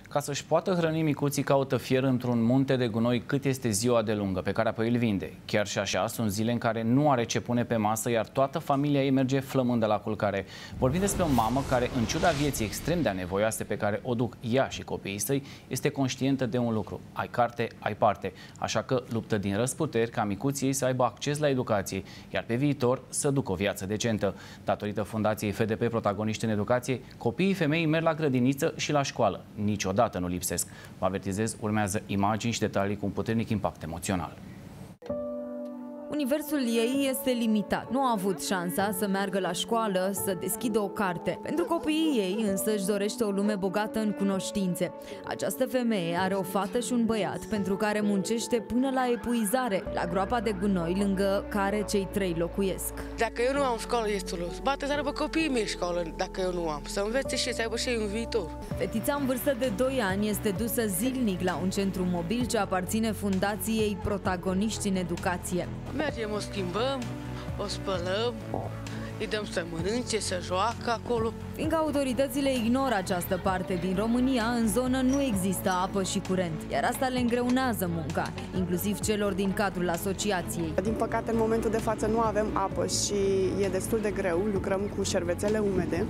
Ca să-și poată hrăni micuții caută fier într-un munte de gunoi cât este ziua de lungă, pe care apoi îl vinde. Chiar și așa, sunt zile în care nu are ce pune pe masă, iar toată familia ei merge flămândă la culcare. Vorbim despre o mamă care, în ciuda vieții extrem de anevoioase pe care o duc ea și copiii săi, este conștientă de un lucru: ai carte, ai parte. Așa că luptă din răzputeri ca micuții ei să aibă acces la educație, iar pe viitor să ducă o viață decentă. Datorită Fundației FDP Protagoniști în Educație, copiii femei merg la grădiniță și la școală. Niciodată nu lipsesc. Vă avertizez, urmează imagini și detalii cu un puternic impact emoțional. Universul ei este limitat. Nu a avut șansa să meargă la școală, să deschidă o carte. Pentru copiii ei însă își dorește o lume bogată în cunoștințe. Această femeie are o fată și un băiat pentru care muncește până la epuizare, la groapa de gunoi lângă care cei trei locuiesc. Dacă eu nu am școală, este los. Bate să aibă copiii mei școală dacă eu nu am. Să învețe și să aibă și ei un viitor. Fetița în vârstă de 2 ani este dusă zilnic la un centru mobil ce aparține Fundației Protagoniști în Educație. Mergem, o schimbăm, o spălăm, îi dăm să mănânce, să joacă acolo. Fiindcă autoritățile ignoră această parte din România, în zonă nu există apă și curent, iar asta le îngreunează munca, inclusiv celor din cadrul asociației. Din păcate, în momentul de față nu avem apă și e destul de greu, lucrăm cu șervețele umede.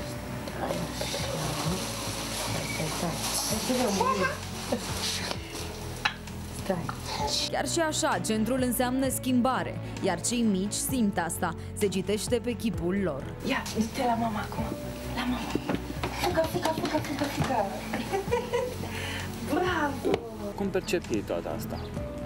Chiar și așa, centrul înseamnă schimbare, iar cei mici simt asta. Se citește pe chipul lor. Ia, uite la mama acum. La mama. Fuga, fuga, fuga, fuga, fuga. Bravo! Cum percep ei toată asta?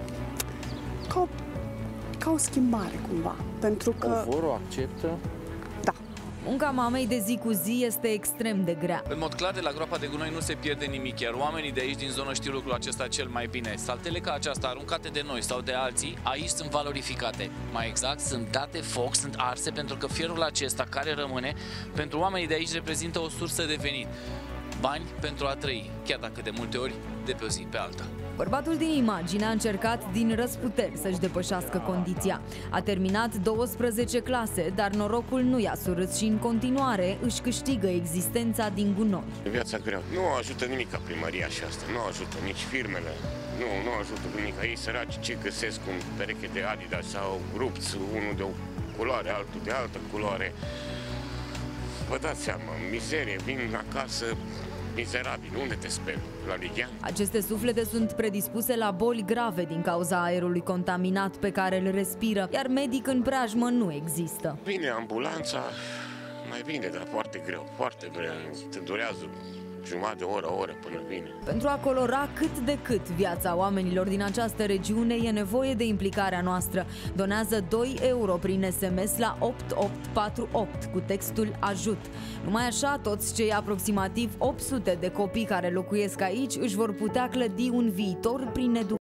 Ca o schimbare, cumva. Pentru că... O vor, o acceptă? Da. Munca mamei de zi cu zi este extrem de grea. În mod clar, de la groapa de gunoi nu se pierde nimic, iar oamenii de aici din zonă știu lucrul acesta cel mai bine. Saltele ca aceasta, aruncate de noi sau de alții, aici sunt valorificate. Mai exact, sunt date foc, sunt arse, pentru că fierul acesta care rămâne, pentru oamenii de aici reprezintă o sursă de venit. Bani pentru a trăi, chiar dacă de multe ori de pe o zi pe alta. Bărbatul din imagine a încercat din răzputeri să-și depășească condiția. A terminat 12 clase, dar norocul nu i-a surâs și în continuare își câștigă existența din gunoi. Viața grea. Nu ajută nimic ca primăria și asta. Nu ajută nici firmele. Nu ajută nimic. Ei săraci ce găsesc un pereche de Adidas sau rupți, unul de o culoare, altul de altă culoare. Vă dați seama, mizerie, vin acasă mizerabil. Unde te speli? La Ligia? Aceste suflete sunt predispuse la boli grave din cauza aerului contaminat pe care îl respiră, iar medic în preajmă nu există. Vine ambulanța, mai vine, dar foarte greu, foarte greu. Te durează jumătate de oră, o oră până vine. Pentru a colora cât de cât viața oamenilor din această regiune e nevoie de implicarea noastră. Donează 2 euro prin SMS la 8848 cu textul AJUT. Numai așa, toți cei aproximativ 800 de copii care locuiesc aici își vor putea clădi un viitor prin educație.